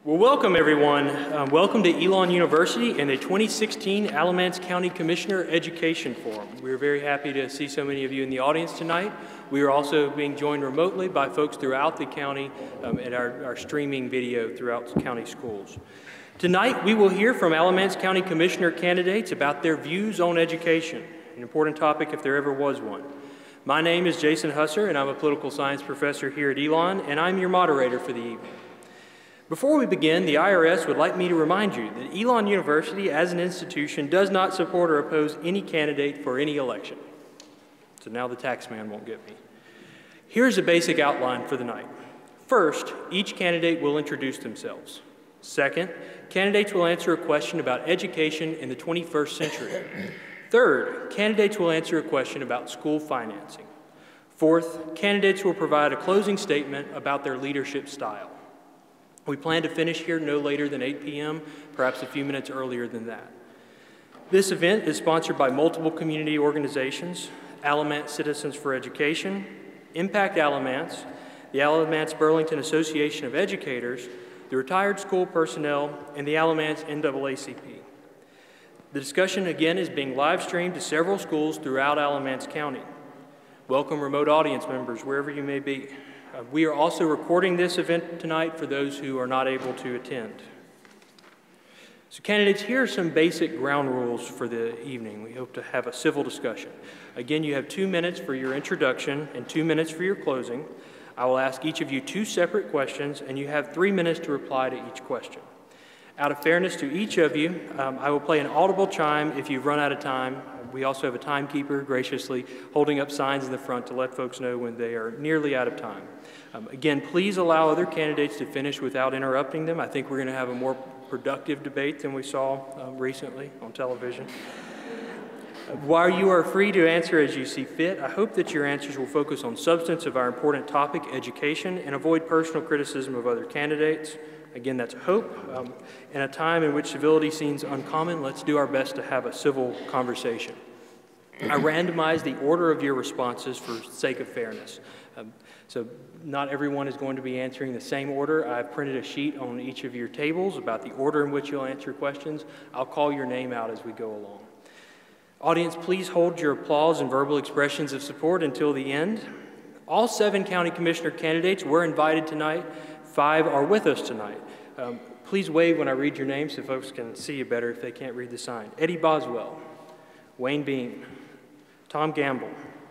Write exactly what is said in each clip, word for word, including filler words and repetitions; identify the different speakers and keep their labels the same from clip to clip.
Speaker 1: Well, welcome everyone. Um, welcome to Elon University and the twenty sixteen Alamance County Commissioner Education Forum. We're very happy to see so many of you in the audience tonight. We are also being joined remotely by folks throughout the county um, at our, our streaming video throughout county schools. Tonight, we will hear from Alamance County Commissioner candidates about their views on education, an important topic if there ever was one. My name is Jason Husser, and I'm a political science professor here at Elon, and I'm your moderator for the evening. Before we begin, the I R S would like me to remind you that Elon University as an institution does not support or oppose any candidate for any election. So now the tax man won't get me. Here's a basic outline for the night. First, each candidate will introduce themselves. Second, candidates will answer a question about education in the twenty-first century. Third, candidates will answer a question about school financing. Fourth, candidates will provide a closing statement about their leadership style. We plan to finish here no later than eight p m, perhaps a few minutes earlier than that. This event is sponsored by multiple community organizations: Alamance Citizens for Education, Impact Alamance, the Alamance Burlington Association of Educators, the Retired School Personnel, and the Alamance N double A C P. The discussion again is being live streamed to several schools throughout Alamance County. Welcome remote audience members, wherever you may be. Uh, we are also recording this event tonight for those who are not able to attend. So candidates, here are some basic ground rules for the evening. We hope to have a civil discussion. Again, you have two minutes for your introduction and two minutes for your closing. I will ask each of you two separate questions, and you have three minutes to reply to each question. Out of fairness to each of you, um, I will play an audible chime if you've run out of time. We also have a timekeeper graciously holding up signs in the front to let folks know when they are nearly out of time. Um, again, please allow other candidates to finish without interrupting them. I think we're going to have a more productive debate than we saw um, recently on television. Uh, while you are free to answer as you see fit, I hope that your answers will focus on substance of our important topic, education, and avoid personal criticism of other candidates. Again, that's hope. Um, in a time in which civility seems uncommon, let's do our best to have a civil conversation. I randomized the order of your responses for sake of fairness. Um, so not everyone is going to be answering the same order. I've printed a sheet on each of your tables about the order in which you'll answer questions. I'll call your name out as we go along. Audience, please hold your applause and verbal expressions of support until the end. All seven county commissioner candidates were invited tonight. Five are with us tonight. Um, please wave when I read your names so folks can see you better if they can't read the sign. Eddie Boswell, Wayne Beam, Tom Gamble,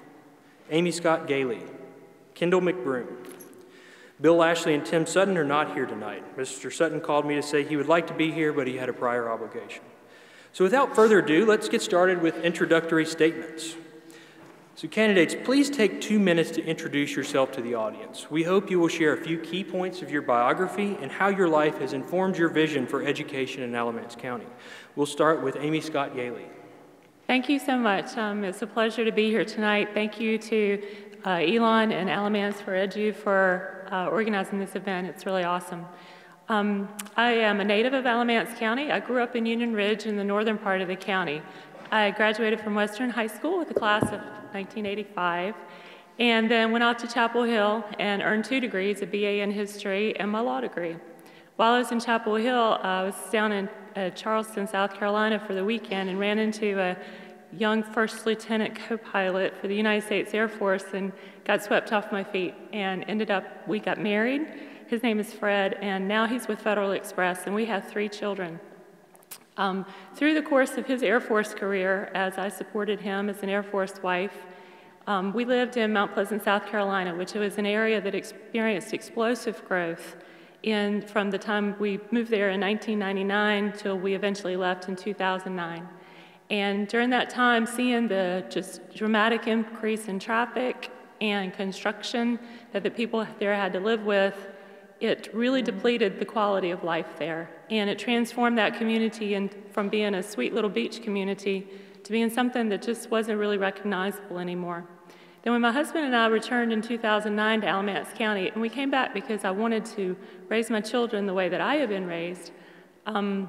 Speaker 1: Amy Scott Gailey, Kendall McBroom. Bill Ashley and Tim Sutton are not here tonight. Mister Sutton called me to say he would like to be here, but he had a prior obligation. So without further ado, let's get started with introductory statements. So candidates, please take two minutes to introduce yourself to the audience. We hope you will share a few key points of your biography and how your life has informed your vision for education in Alamance County. We'll start with Amy Scott Gailey.
Speaker 2: Thank you so much. Um, it's a pleasure to be here tonight. Thank you to uh, Elon and Alamance for Edu for uh, organizing this event. It's really awesome. Um, I am a native of Alamance County. I grew up in Union Ridge in the northern part of the county. I graduated from Western High School with the class of nineteen eighty-five, and then went out to Chapel Hill and earned two degrees, a B A in history and my law degree. While I was in Chapel Hill, I was down in uh, Charleston, South Carolina for the weekend and ran into a young first lieutenant co-pilot for the United States Air Force and got swept off my feet and ended up, we got married. His name is Fred, and now he's with Federal Express, and we have three children. Um, through the course of his Air Force career, as I supported him as an Air Force wife, um, we lived in Mount Pleasant, South Carolina, which was an area that experienced explosive growth in, from the time we moved there in nineteen ninety-nine till we eventually left in two thousand nine. And during that time, seeing the just dramatic increase in traffic and construction that the people there had to live with, it really depleted the quality of life there. And it transformed that community in, from being a sweet little beach community to being something that just wasn't really recognizable anymore. Then when my husband and I returned in two thousand nine to Alamance County, and we came back because I wanted to raise my children the way that I had been raised, um,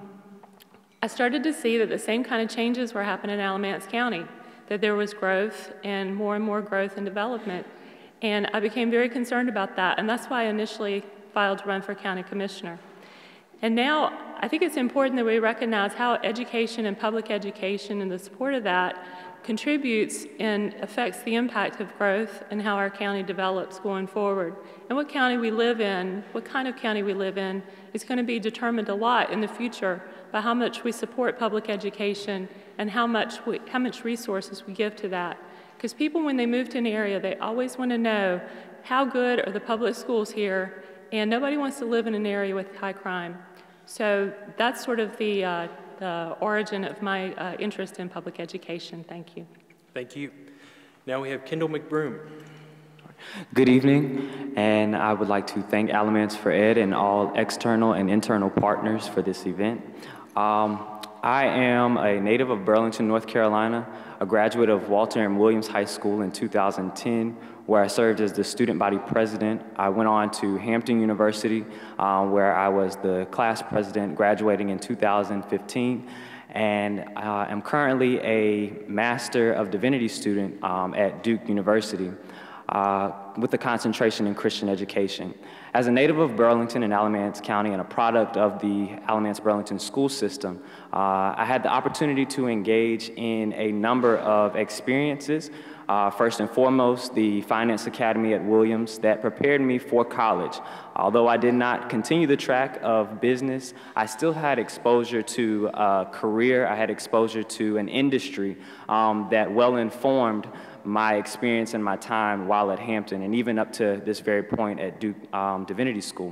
Speaker 2: I started to see that the same kind of changes were happening in Alamance County, that there was growth and more and more growth and development. And I became very concerned about that, and that's why I initially filed to run for county commissioner. And now I think it's important that we recognize how education and public education and the support of that contributes and affects the impact of growth and how our county develops going forward. And what county we live in, what kind of county we live in, is going to be determined a lot in the future by how much we support public education and how much, we, how much resources we give to that. Because people, when they move to an area, they always want to know how good are the public schools here, and nobody wants to live in an area with high crime. So that's sort of the, uh, the origin of my uh, interest in public education. Thank you.
Speaker 1: Thank you. Now we have Kendall McBroom.
Speaker 3: Good evening, and I would like to thank Alamance for Ed and all external and internal partners for this event. Um, I am a native of Burlington, North Carolina, a graduate of Walter and Williams High School in two thousand ten, where I served as the student body president. I went on to Hampton University, uh, where I was the class president, graduating in two thousand fifteen. And uh, I'm currently a Master of Divinity student um, at Duke University uh, with a concentration in Christian education. As a native of Burlington and Alamance County and a product of the Alamance Burlington school system, uh, I had the opportunity to engage in a number of experiences. Uh, first and foremost, the Finance Academy at Williams that prepared me for college. Although I did not continue the track of business, I still had exposure to a career. I had exposure to an industry um, that well informed my experience and my time while at Hampton, and even up to this very point at Duke um, Divinity School.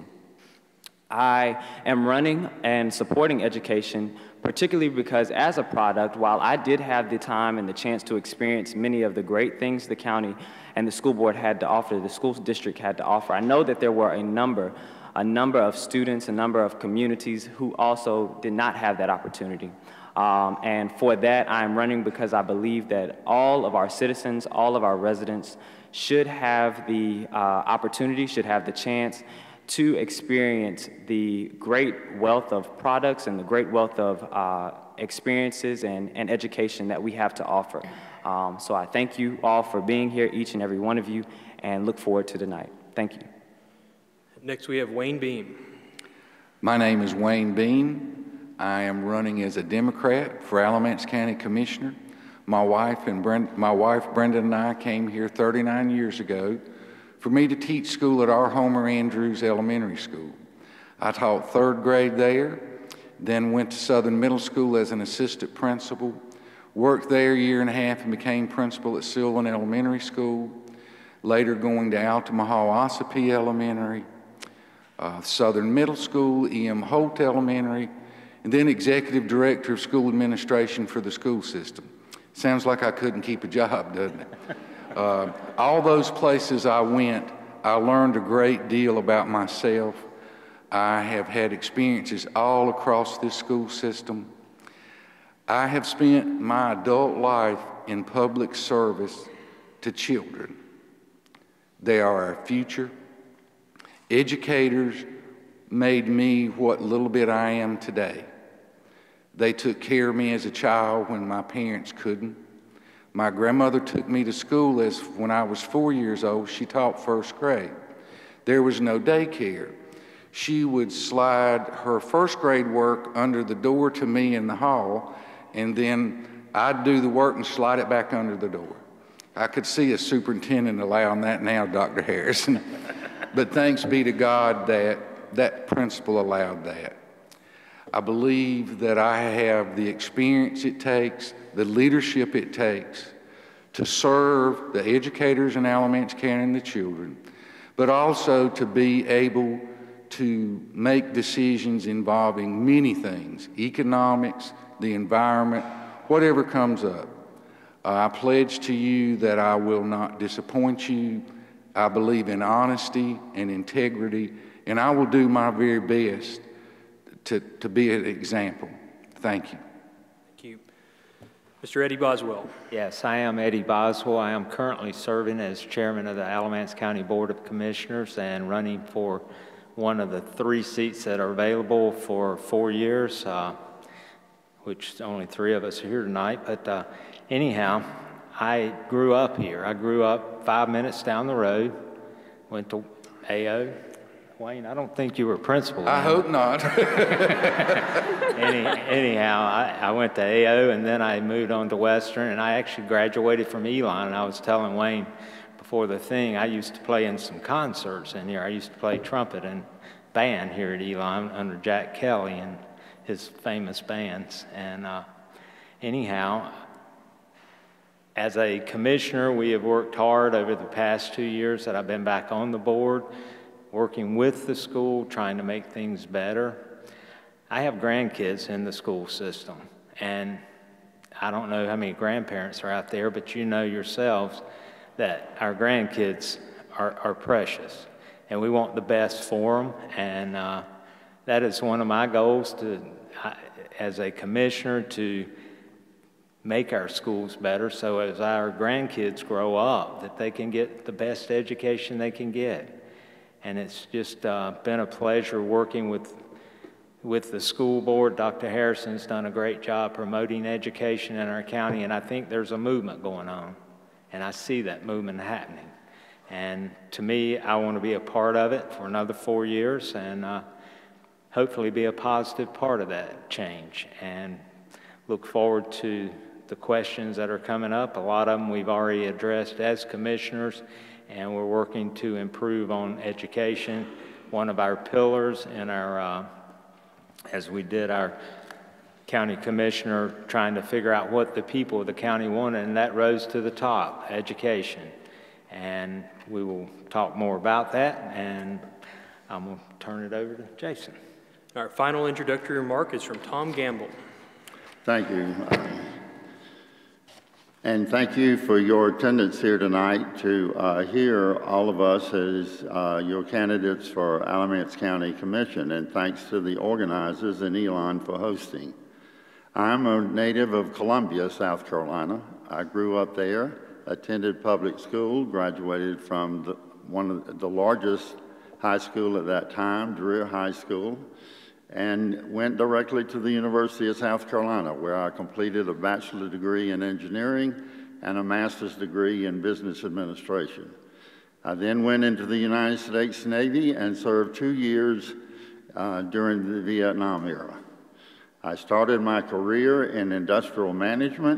Speaker 3: I am running and supporting education, particularly because as a product, while I did have the time and the chance to experience many of the great things the county and the school board had to offer, the school district had to offer, I know that there were a number, a number of students, a number of communities who also did not have that opportunity. Um, and for that, I'm running because I believe that all of our citizens, all of our residents should have the uh, opportunity, should have the chance to experience the great wealth of products and the great wealth of uh, experiences and, and education that we have to offer. Um, so I thank you all for being here, each and every one of you, and look forward to tonight. Thank you.
Speaker 1: Next we have Wayne Beam.
Speaker 4: My name is Wayne Beam. I am running as a Democrat for Alamance County Commissioner. My wife and Brenda, my wife Brenda and I came here thirty-nine years ago for me to teach school at our Homer Andrews Elementary School. I taught third grade there, then went to Southern Middle School as an assistant principal, worked there a year and a half and became principal at Sylvan Elementary School, later going to Altamaha Ossipee Elementary, uh, Southern Middle School, E M Holt Elementary, and then executive director of school administration for the school system. Sounds like I couldn't keep a job, doesn't it? Uh, all those places I went, I learned a great deal about myself. I have had experiences all across this school system. I have spent my adult life in public service to children. They are our future. Educators made me what little bit I am today. They took care of me as a child when my parents couldn't. My grandmother took me to school as when I was four years old. She taught first grade. There was no daycare. She would slide her first grade work under the door to me in the hall, and then I'd do the work and slide it back under the door. I could see a superintendent allowing that now, Doctor Harrison. But thanks be to God that that principal allowed that. I believe that I have the experience it takes, the leadership it takes to serve the educators in Alamance County and the children, but also to be able to make decisions involving many things, economics, the environment, whatever comes up. Uh, I pledge to you that I will not disappoint you. I believe in honesty and integrity, and I will do my very best to, to be an example. Thank you.
Speaker 1: Thank you. Mister Eddie Boswell.
Speaker 5: Yes, I am Eddie Boswell. I am currently serving as chairman of the Alamance County Board of Commissioners and running for one of the three seats that are available for four years, uh, which only three of us are here tonight. But uh, anyhow, I grew up here. I grew up five minutes down the road, went to A O, Wayne, I don't think you were principal.
Speaker 4: I hope not.
Speaker 5: Any, anyhow, I, I went to A O and then I moved on to Western, and I actually graduated from Elon. And I was telling Wayne before the thing, I used to play in some concerts in here. I used to play trumpet and band here at Elon under Jack Kelly and his famous bands. And uh, anyhow, as a commissioner, we have worked hard over the past two years that I've been back on the board, working with the school, trying to make things better. I have grandkids in the school system, and I don't know how many grandparents are out there, but you know yourselves that our grandkids are, are precious, and we want the best for them, and uh, that is one of my goals to, I, as a commissioner, to make our schools better so as our grandkids grow up, that they can get the best education they can get. And it's just uh, been a pleasure working with, with the school board. Doctor Harrison's done a great job promoting education in our county, and I think there's a movement going on. And I see that movement happening. And to me, I want to be a part of it for another four years and uh, hopefully be a positive part of that change. And look forward to the questions that are coming up. A lot of them we've already addressed as commissioners, and we're working to improve on education. One of our pillars in our, uh, as we did our county commissioner trying to figure out what the people of the county wanted, and that rose to the top, education. And we will talk more about that, and I'm going to turn it over to Jason.
Speaker 1: Our final introductory remark is from Tom Gamble.
Speaker 6: Thank you. And thank you for your attendance here tonight to uh, hear all of us as uh, your candidates for Alamance County Commission, and thanks to the organizers and Elon for hosting. I'm a native of Columbia, South Carolina. I grew up there, attended public school, graduated from the, one of the largest high school at that time, Dreher High School, and went directly to the University of South Carolina, where I completed a bachelor's degree in engineering and a master's degree in business administration. I then went into the United States Navy and served two years uh, during the Vietnam era. I started my career in industrial management.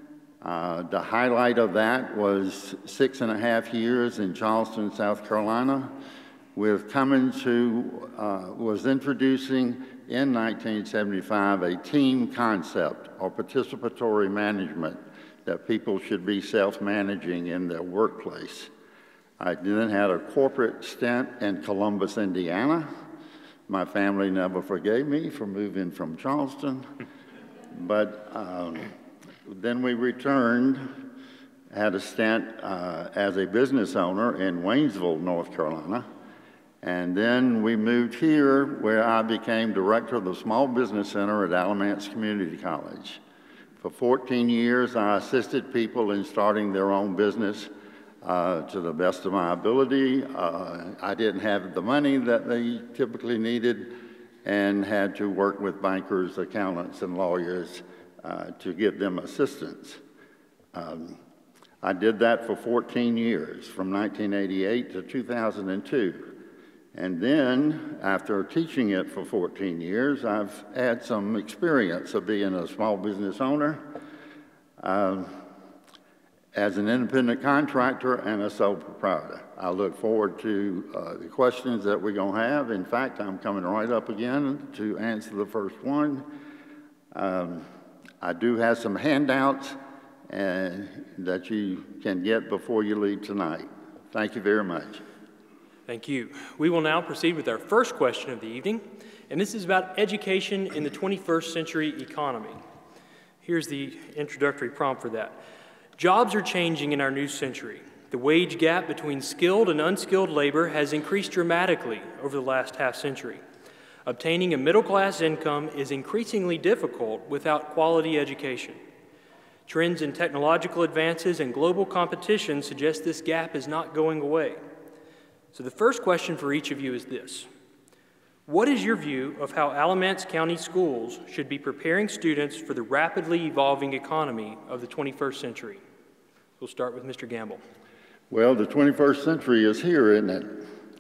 Speaker 6: Uh, the highlight of that was six and a half years in Charleston, South Carolina, with Cummins, who uh, was introducing in nineteen seventy-five a team concept or participatory management, that people should be self-managing in their workplace. I then had a corporate stint in Columbus, Indiana. My family never forgave me for moving from Charleston, but um, then we returned, had a stint uh, as a business owner in Waynesville, North Carolina. And then we moved here, where I became director of the Small Business Center at Alamance Community College. For fourteen years, I assisted people in starting their own business uh, to the best of my ability. Uh, I didn't have the money that they typically needed and had to work with bankers, accountants, and lawyers uh, to get them assistance. Um, I did that for fourteen years, from nineteen eighty-eight to two thousand two. And then, after teaching it for fourteen years, I've had some experience of being a small business owner, uh, as an independent contractor and a sole proprietor. I look forward to uh, the questions that we're going to have. In fact, I'm coming right up again to answer the first one. Um, I do have some handouts uh, that you can get before you leave tonight. Thank you very much.
Speaker 1: Thank you. We will now proceed with our first question of the evening, and this is about education in the twenty-first century economy. Here's the introductory prompt for that. Jobs are changing in our new century. The wage gap between skilled and unskilled labor has increased dramatically over the last half century. Obtaining a middle-class income is increasingly difficult without quality education. Trends in technological advances and global competition suggest this gap is not going away. So the first question for each of you is this. What is your view of how Alamance County schools should be preparing students for the rapidly evolving economy of the twenty-first century? We'll start with Mister Gamble.
Speaker 6: Well, the twenty-first century is here, isn't it?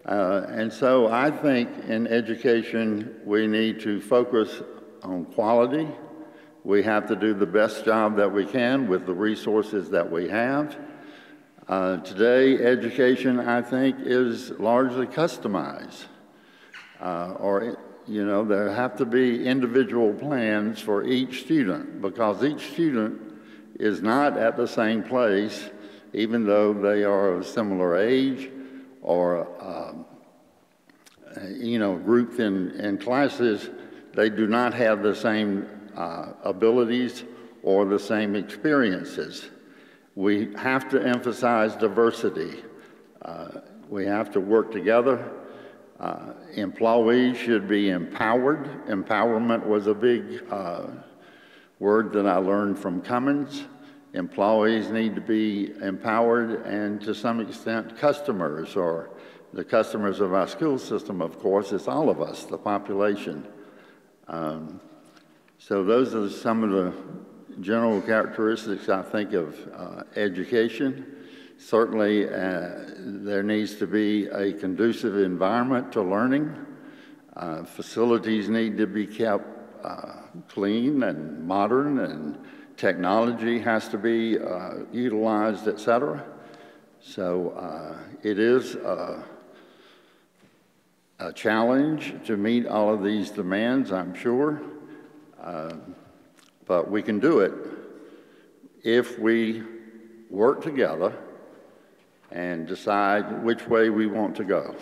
Speaker 6: Uh, and so I think in education, we need to focus on quality. We have to do the best job that we can with the resources that we have. Uh, today, education, I think, is largely customized. Uh, or, you know, there have to be individual plans for each student because each student is not at the same place, even though they are of similar age or, um, you know, grouped in, in classes. They do not have the same uh, abilities or the same experiences. We have to emphasize diversity. Uh, we have to work together. Uh, employees should be empowered. Empowerment was a big uh, word that I learned from Cummins. Employees need to be empowered, and to some extent, customers, or the customers of our school system, of course, is all of us, the population. Um, so those are some of the general characteristics, I think, of uh, education. Certainly, uh, there needs to be a conducive environment to learning. Uh, facilities need to be kept uh, clean and modern, and technology has to be uh, utilized, et cetera. So uh, it is uh, a challenge to meet all of these demands, I'm sure. Uh, But we can do it if we work together and decide which way we want to go.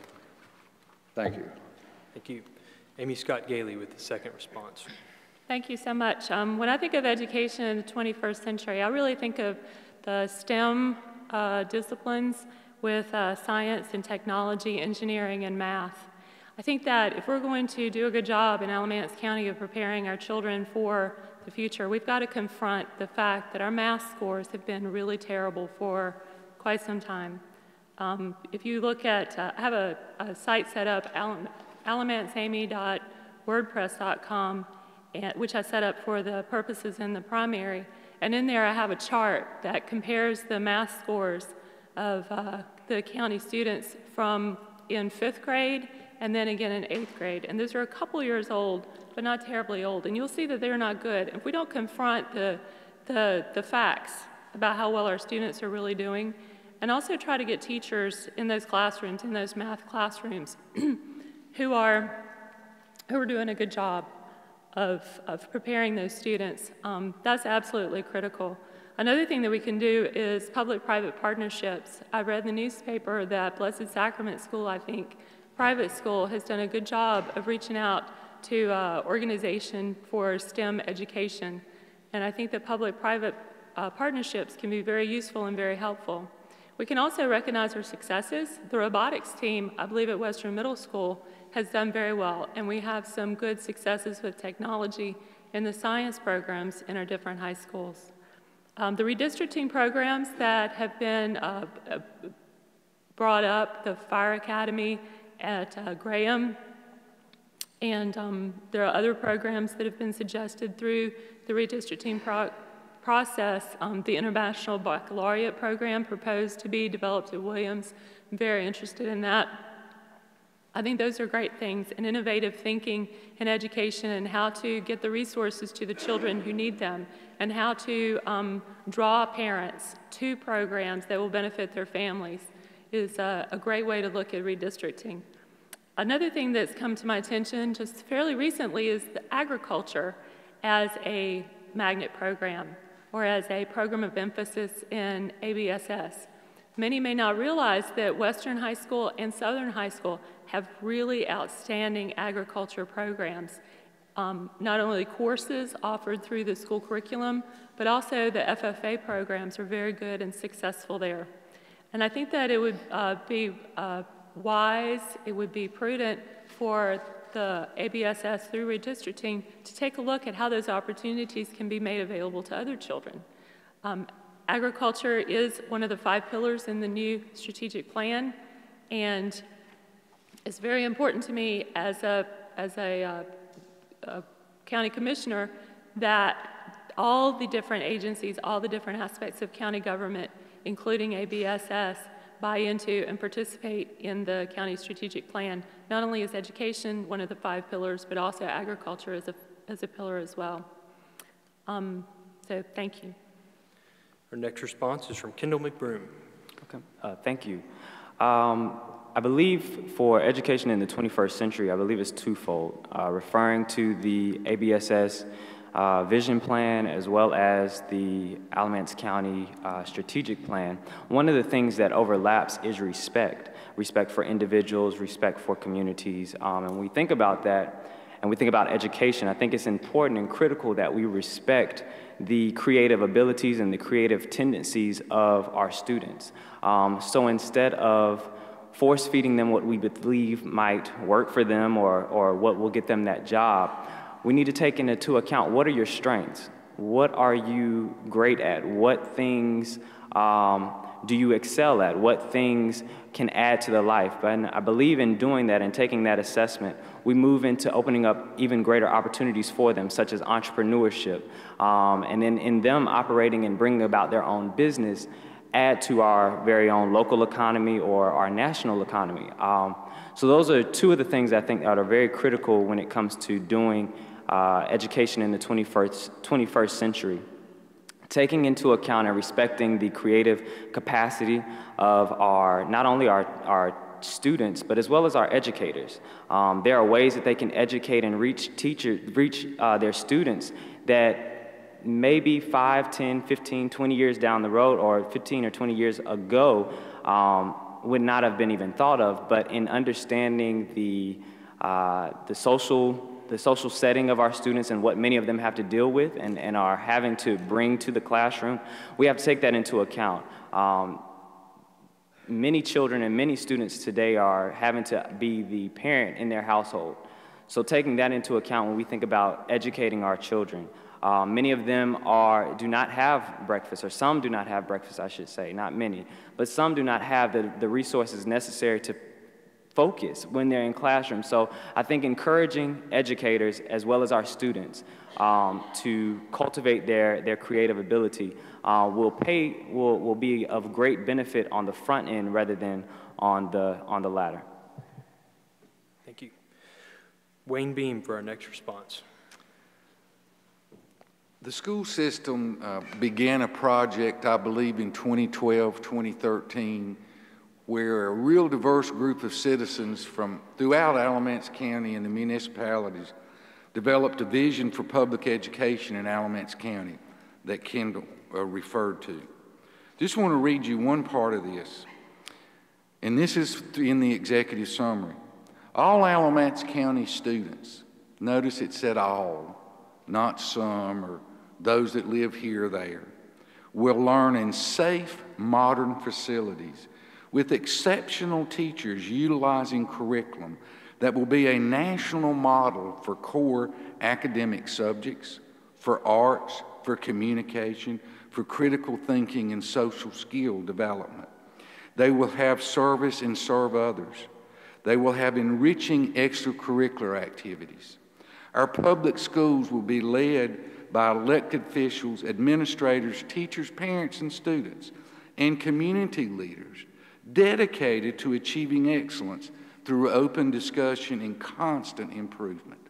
Speaker 6: Thank you.
Speaker 1: Thank you. Amy Scott Gailey with the second response.
Speaker 2: Thank you so much. Um, when I think of education in the twenty-first century, I really think of the STEM uh, disciplines with uh, science and technology, engineering, and math. I think that if we're going to do a good job in Alamance County of preparing our children for the future, we've got to confront the fact that our math scores have been really terrible for quite some time. Um, if you look at, uh, I have a, a site set up, alamance amy dot wordpress dot com, and, which I set up for the purposes in the primary. And in there I have a chart that compares the math scores of uh, the county students from in fifth grade and then again in eighth grade. And those are a couple years old, but not terribly old. And you'll see that they're not good. If we don't confront the, the, the facts about how well our students are really doing, and also try to get teachers in those classrooms, in those math classrooms, who are, who are doing a good job of, of preparing those students, um, that's absolutely critical. Another thing that we can do is public-private partnerships. I read in the newspaper that Blessed Sacrament School, I think, private school, has done a good job of reaching out to uh, organization for STEM education. And I think that public-private uh, partnerships can be very useful and very helpful. We can also recognize our successes. The robotics team, I believe at Western Middle School, has done very well, and we have some good successes with technology in the science programs in our different high schools. Um, the redistricting programs that have been uh, uh, brought up, the Fire Academy at uh, Graham, and um, there are other programs that have been suggested through the redistricting pro process. Um, the International Baccalaureate program proposed to be developed at Williams. I'm very interested in that. I think those are great things, and innovative thinking in education, and how to get the resources to the children who need them, and how to um, draw parents to programs that will benefit their families is a, a great way to look at redistricting. Another thing that's come to my attention just fairly recently is the agriculture as a magnet program, or as a program of emphasis in A B S S. Many may not realize that Western High School and Southern High School have really outstanding agriculture programs. Um, not only courses offered through the school curriculum, but also the F F A programs are very good and successful there. And I think that it would uh, be uh, wise, it would be prudent for the A B S S through redistricting to take a look at how those opportunities can be made available to other children. Um, agriculture is one of the five pillars in the new strategic plan, and it's very important to me as a, as a, uh, a county commissioner that all the different agencies, all the different aspects of county government, including A B S S, buy into and participate in the county strategic plan. Not only is education one of the five pillars, but also agriculture is a, as a pillar as well. Um, so thank you.
Speaker 1: Our next response is from Kendall McBroom.
Speaker 3: Okay, uh, thank you. Um, I believe for education in the twenty-first century, I believe it's twofold, uh, referring to the A B S S uh, vision plan as well as the Alamance County uh, strategic plan. One of the things that overlaps is respect, respect for individuals, respect for communities. Um, and when we think about that, and we think about education, I think it's important and critical that we respect the creative abilities and the creative tendencies of our students. Um, so instead of force feeding them what we believe might work for them or, or what will get them that job, we need to take into account what are your strengths? What are you great at? What things um, do you excel at? What things can add to the life? And I believe in doing that and taking that assessment, we move into opening up even greater opportunities for them, such as entrepreneurship, um, and then in them operating and bringing about their own business, add to our very own local economy or our national economy. Um, so those are two of the things I think that are very critical when it comes to doing uh, education in the twenty-first, twenty-first century. Taking into account and respecting the creative capacity of our, not only our, our students, but as well as our educators. Um, there are ways that they can educate and reach teachers, reach uh, their students that maybe five, ten, fifteen, twenty years down the road or fifteen or twenty years ago um, would not have been even thought of, but in understanding the, uh, the, social, the social setting of our students and what many of them have to deal with and, and are having to bring to the classroom, we have to take that into account. Um, many children and many students today are having to be the parent in their household. So taking that into account when we think about educating our children. Um, many of them are, do not have breakfast, or some do not have breakfast, I should say, not many, but some do not have the, the resources necessary to focus when they're in classrooms. So I think encouraging educators as well as our students um, to cultivate their, their creative ability uh, will, pay, will, will be of great benefit on the front end rather than on the, on the latter.
Speaker 1: Thank you. Wayne Beam for our next response.
Speaker 4: The school system uh, began a project, I believe, in twenty twelve, twenty thirteen, where a real diverse group of citizens from throughout Alamance County and the municipalities developed a vision for public education in Alamance County that Kendall uh, referred to. Just want to read you one part of this, and this is in the executive summary. All Alamance County students, notice it said all, not some or those that live here or there, will learn in safe, modern facilities with exceptional teachers utilizing curriculum that will be a national model for core academic subjects, for arts, for communication, for critical thinking and social skill development. They will have service and serve others. They will have enriching extracurricular activities. Our public schools will be led by elected officials, administrators, teachers, parents, and students, and community leaders dedicated to achieving excellence through open discussion and constant improvement.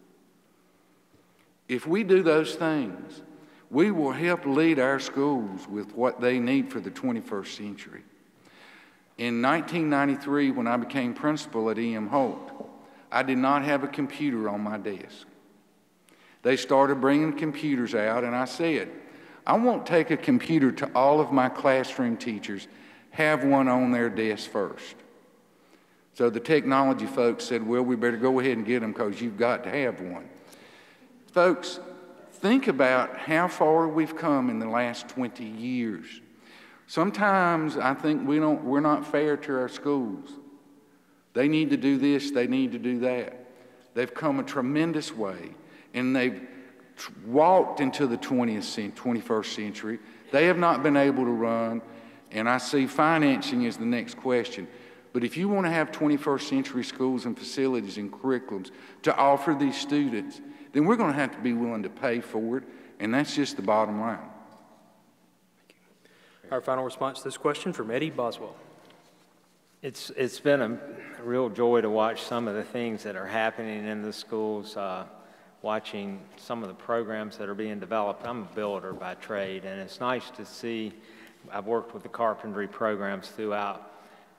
Speaker 4: If we do those things, we will help lead our schools with what they need for the twenty-first century. In nineteen ninety-three, when I became principal at E M Holt, I did not have a computer on my desk. They started bringing computers out, and I said, I won't take a computer to all of my classroom teachers, have one on their desk first. So the technology folks said, well, we better go ahead and get them because you've got to have one. Folks, think about how far we've come in the last twenty years. Sometimes I think we don't, we're not fair to our schools. They need to do this, they need to do that. They've come a tremendous way, and they've walked into the twentieth, twenty-first century. They have not been able to run, and I see financing as the next question. But if you want to have twenty-first century schools and facilities and curriculums to offer these students, then we're going to have to be willing to pay for it, and that's just the bottom line.
Speaker 1: Our final response to this question from Eddie Boswell.
Speaker 5: It's, it's been a real joy to watch some of the things that are happening in the schools, uh, watching some of the programs that are being developed. I'm a builder by trade, and it's nice to see. I've worked with the carpentry programs throughout.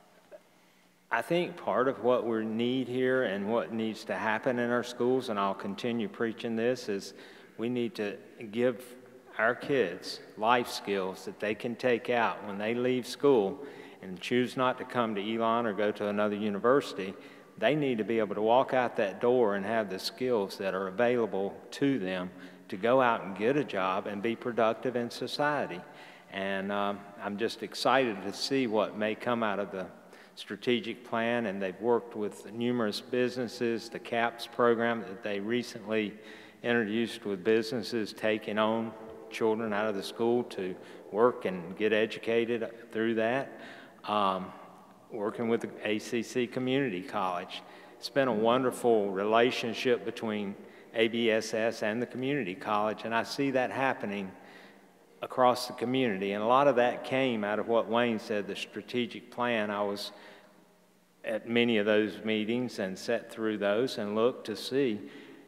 Speaker 5: I think part of what we need here and what needs to happen in our schools, and I'll continue preaching this, is we need to give our kids life skills that they can take out when they leave school and choose not to come to Elon or go to another university. They need to be able to walk out that door and have the skills that are available to them to go out and get a job and be productive in society. And um, I'm just excited to see what may come out of the strategic plan, and they've worked with numerous businesses, the CAPS program that they recently introduced with businesses taking on children out of the school to work and get educated through that. Um, working with the A C C Community College. It's been a wonderful relationship between A B S S and the community college, and I see that happening across the community. And a lot of that came out of what Wayne said, the strategic plan. I was at many of those meetings and sat through those and looked to see.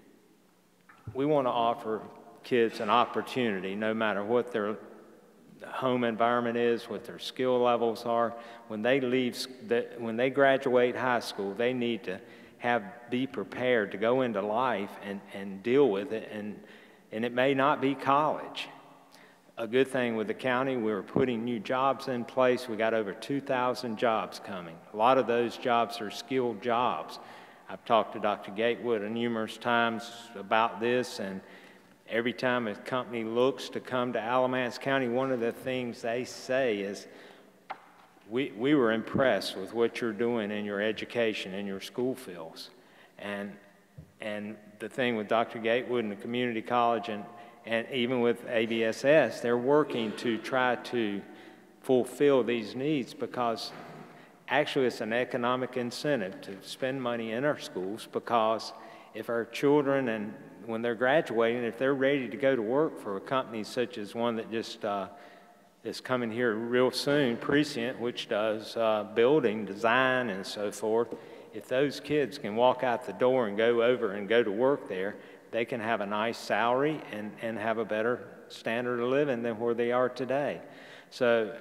Speaker 5: We want to offer kids an opportunity, no matter what their home environment is, what their skill levels are. When they leave, when they graduate high school, they need to have be prepared to go into life and, and deal with it. And, and it may not be college. A good thing with the county, we're putting new jobs in place. We got over two thousand jobs coming. A lot of those jobs are skilled jobs. I've talked to Doctor Gatewood numerous times about this, and every time a company looks to come to Alamance County, one of the things they say is, we, we were impressed with what you're doing in your education, in your school fields. And, and the thing with Doctor Gatewood and the community college, and, and even with A B S S, they're working to try to fulfill these needs, because actually it's an economic incentive to spend money in our schools, because if our children, and when they're graduating, if they're ready to go to work for a company such as one that just uh, is coming here real soon, Prescient, which does uh, building, design, and so forth, if those kids can walk out the door and go over and go to work there, they can have a nice salary and, and have a better standard of living than where they are today. So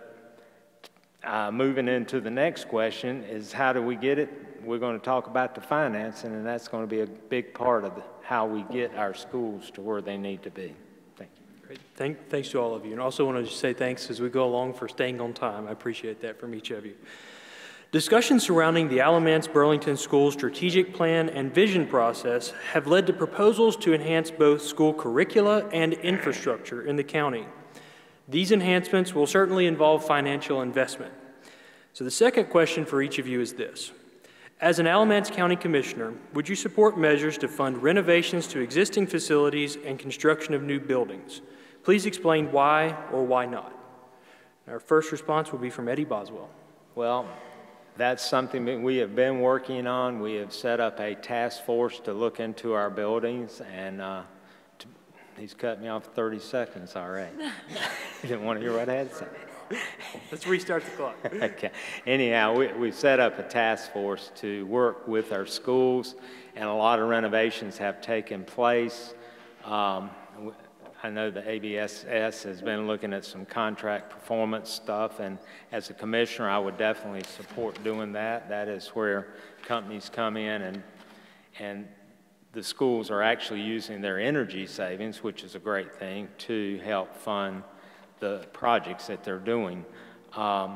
Speaker 5: uh, moving into the next question is, how do we get it? We're going to talk about the financing, and that's going to be a big part of the, how we get our schools to where they need to be. Thank you.
Speaker 1: Great. Thank, thanks to all of you. And also want to just say thanks as we go along for staying on time. I appreciate that from each of you. Discussions surrounding the Alamance Burlington School strategic plan and vision process have led to proposals to enhance both school curricula and infrastructure in the county. These enhancements will certainly involve financial investment. So the second question for each of you is this. As an Alamance County Commissioner, would you support measures to fund renovations to existing facilities and construction of new buildings? Please explain why or why not. Our first response will be from Eddie Boswell.
Speaker 5: Well, that's something that we have been working on. We have set up a task force to look into our buildings, and uh, to, he's cut me off thirty seconds already. You didn't want to hear what I had to say.
Speaker 1: Let's restart the clock.
Speaker 5: Okay. Anyhow, we, we've set up a task force to work with our schools, and a lot of renovations have taken place. Um, I know the A B S S has been looking at some contract performance stuff, and as a commissioner, I would definitely support doing that. That is where companies come in, and, and the schools are actually using their energy savings, which is a great thing, to help fund the projects that they're doing. Um,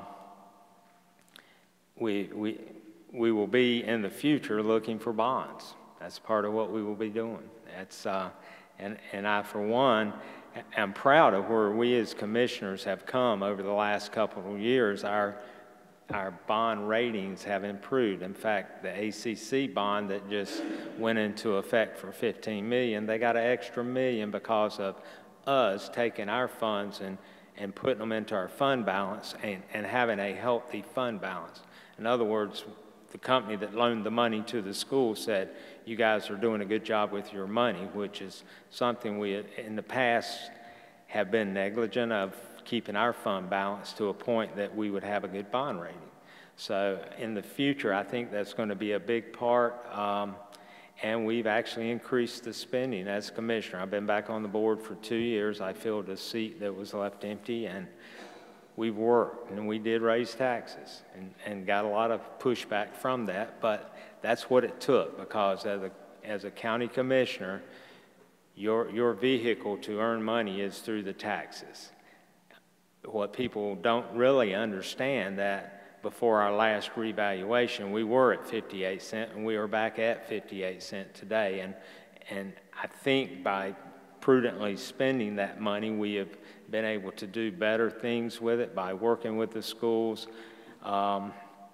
Speaker 5: we, we, we will be in the future looking for bonds. That's part of what we will be doing. That's, uh, and, and I, for one, am proud of where we as commissioners have come over the last couple of years. Our, our bond ratings have improved. In fact, the A C C bond that just went into effect for fifteen million dollars, they got an extra million because of us taking our funds and, and putting them into our fund balance and, and having a healthy fund balance. In other words, the company that loaned the money to the school said, you guys are doing a good job with your money, which is something we had, in the past have been negligent of, keeping our fund balance to a point that we would have a good bond rating. So in the future, I think that's going to be a big part. Um, and we've actually increased the spending as commissioner. I've been back on the board for two years. I filled a seat that was left empty, and we've worked, and we did raise taxes and, and got a lot of pushback from that. But that's what it took, because as a, as a county commissioner, your, your vehicle to earn money is through the taxes. What people don't really understand, that before our last revaluation, we were at fifty-eight cents, and we are back at fifty-eight cents today. And, and I think by prudently spending that money, we have been able to do better things with it by working with the schools. Um,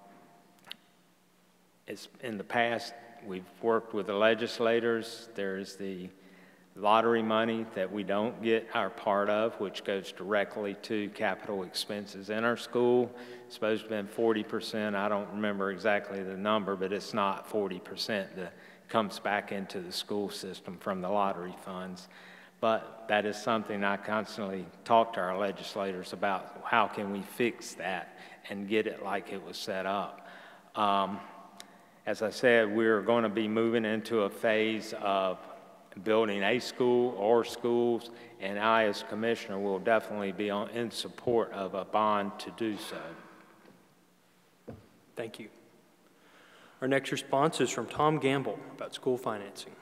Speaker 5: it's, in the past, we've worked with the legislators. There's the lottery money that we don't get our part of, which goes directly to capital expenses in our school. It's supposed to have been forty percent. I don't remember exactly the number, but it's not forty percent that comes back into the school system from the lottery funds. But that is something I constantly talk to our legislators about. How can we fix that and get it like it was set up? Um, as I said, we're going to be moving into a phase of building a school or schools, and I as commissioner will definitely be on, in support of a bond to do so.
Speaker 1: Thank you. Our next response is from Tom Gamble about school financing.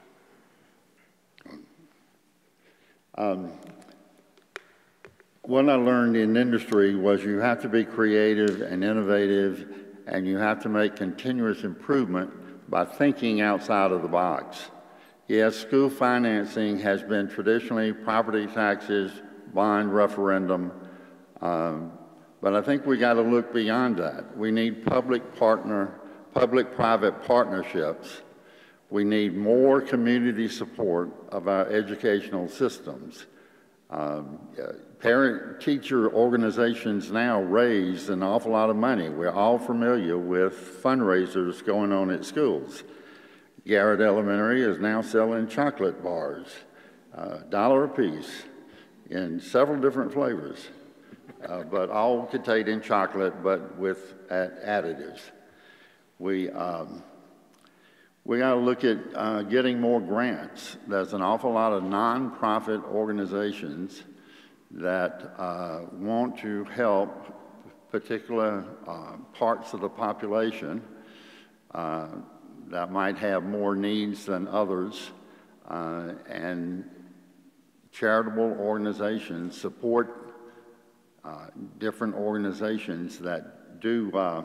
Speaker 6: Um, what I learned in industry was you have to be creative and innovative, and you have to make continuous improvement by thinking outside of the box. Yes, school financing has been traditionally property taxes, bond referendum, um, but I think we got to look beyond that. We need public partner, public-private partnerships. We need more community support of our educational systems. Um, Parent-teacher organizations now raise an awful lot of money. We're all familiar with fundraisers going on at schools. Garrett Elementary is now selling chocolate bars, uh, dollar a piece, in several different flavors, uh, but all containing chocolate, but with add additives. We, um, we got to look at uh, getting more grants. There's an awful lot of nonprofit organizations that uh, want to help particular uh, parts of the population uh, that might have more needs than others, uh, and charitable organizations support uh, different organizations that do uh,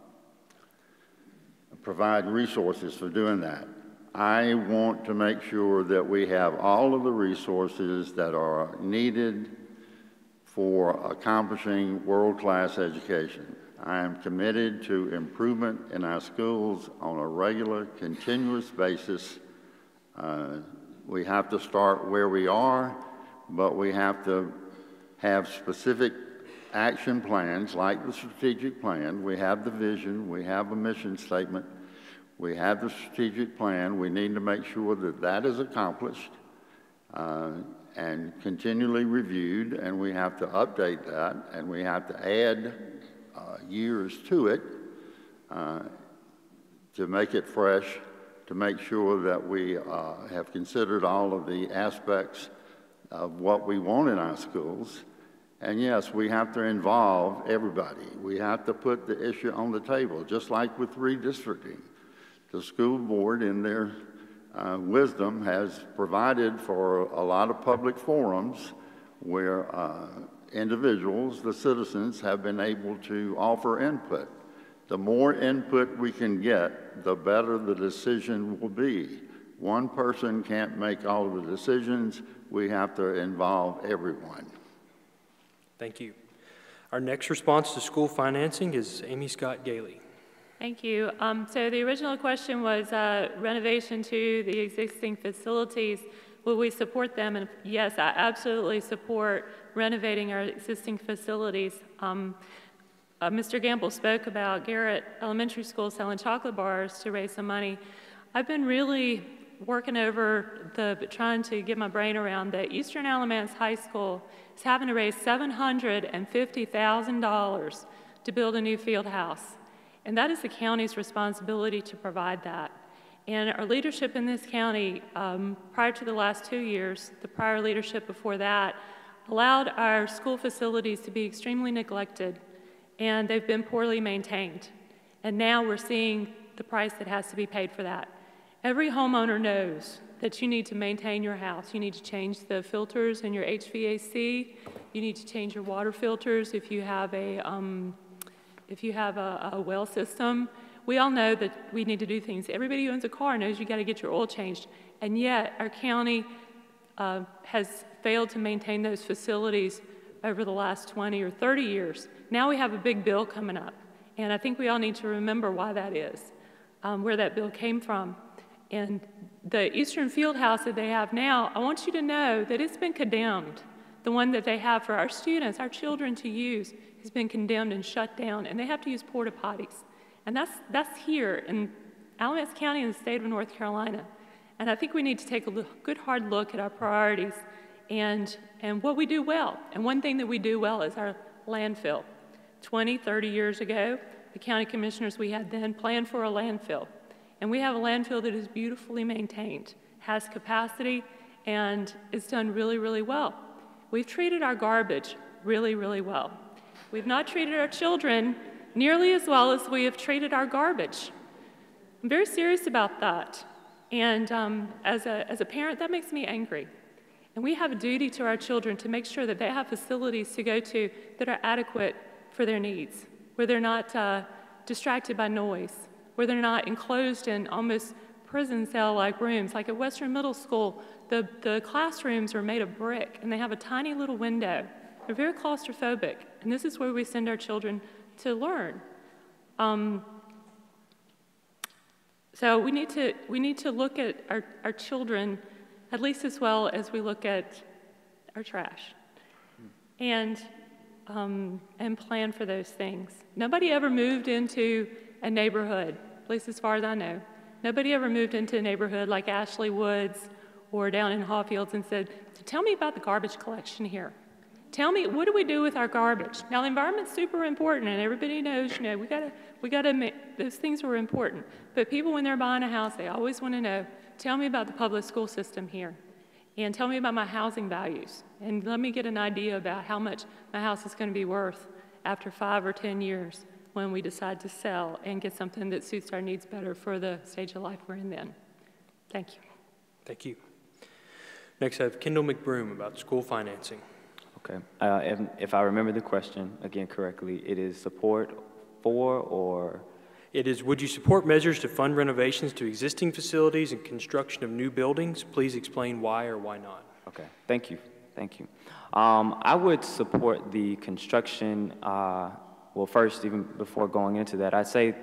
Speaker 6: provide resources for doing that. I want to make sure that we have all of the resources that are needed for accomplishing world-class education. I am committed to improvement in our schools on a regular, continuous basis. Uh, we have to start where we are, but we have to have specific action plans like the strategic plan. We have the vision, we have a mission statement, we have the strategic plan. We need to make sure that that is accomplished uh, and continually reviewed, and we have to update that, and we have to add Uh, years to it uh, to make it fresh, to make sure that we uh, have considered all of the aspects of what we want in our schools. And yes, we have to involve everybody. We have to put the issue on the table, just like with redistricting. The school board, in their uh, wisdom, has provided for a lot of public forums where uh, individuals, the citizens, have been able to offer input. The more input we can get, the better the decision will be. One person can't make all of the decisions. We have to involve everyone.
Speaker 1: Thank you. Our next response to school financing is Amy Scott Gailey.
Speaker 2: Thank you. Um, so the original question was uh, renovation to the existing facilities. Will we support them? And yes, I absolutely support renovating our existing facilities. Um, uh, Mister Gamble spoke about Garrett Elementary School selling chocolate bars to raise some money. I've been really working over the, trying to get my brain around that Eastern Alamance High School is having to raise seven hundred fifty thousand dollars to build a new field house. And that is the county's responsibility to provide that. And our leadership in this county, um, prior to the last two years, the prior leadership before that, allowed our school facilities to be extremely neglected, and they've been poorly maintained. And now we're seeing the price that has to be paid for that. Every homeowner knows that you need to maintain your house. You need to change the filters in your H V A C. You need to change your water filters if you have a, um, if you have a, a well system. We all know that we need to do things. Everybody who owns a car knows you got to get your oil changed. And yet our county uh, has failed to maintain those facilities over the last twenty or thirty years. Now we have a big bill coming up. And I think we all need to remember why that is, um, where that bill came from. And the Eastern Field House that they have now, I want you to know that it's been condemned. The one that they have for our students, our children to use, has been condemned and shut down, and they have to use porta potties. And that's, that's here in Alamance County in the state of North Carolina. And I think we need to take a look, good hard look at our priorities and, and what we do well. And one thing that we do well is our landfill. twenty, thirty years ago, the county commissioners we had then planned for a landfill. And we have a landfill that is beautifully maintained, has capacity, and is done really, really well. We've treated our garbage really, really well. We've not treated our children nearly as well as we have treated our garbage. I'm very serious about that. And um, as, a, as a parent, that makes me angry. And we have a duty to our children to make sure that they have facilities to go to that are adequate for their needs, where they're not uh, distracted by noise, where they're not enclosed in almost prison cell-like rooms. Like at Western Middle School, the, the classrooms are made of brick, and they have a tiny little window. They're very claustrophobic, and this is where we send our children to learn. Um, so we need to, we need to look at our, our children at least as well as we look at our trash. And Um, and plan for those things. Nobody ever moved into a neighborhood, at least as far as I know. Nobody ever moved into a neighborhood like Ashley Woods or down in Hawfields and said, so tell me about the garbage collection here. Tell me, what do we do with our garbage? Now, the environment's super important, and everybody knows, you know, we gotta, we gotta admit, those things are important. But people, when they're buying a house, they always wanna know, tell me about the public school system here. And tell me about my housing values. And let me get an idea about how much my house is going to be worth after five or ten years when we decide to sell and get something that suits our needs better for the stage of life we're in then. Thank you.
Speaker 1: Thank you. Next, I have Kendall McBroom about school financing.
Speaker 3: Okay. Uh, if, if I remember the question again correctly, it is support for or?
Speaker 1: It is, would you support measures to fund renovations to existing facilities and construction of new buildings? Please explain why or why not.
Speaker 3: Okay, thank you, thank you. Um, I would support the construction, uh, well, first, even before going into that, I'd say,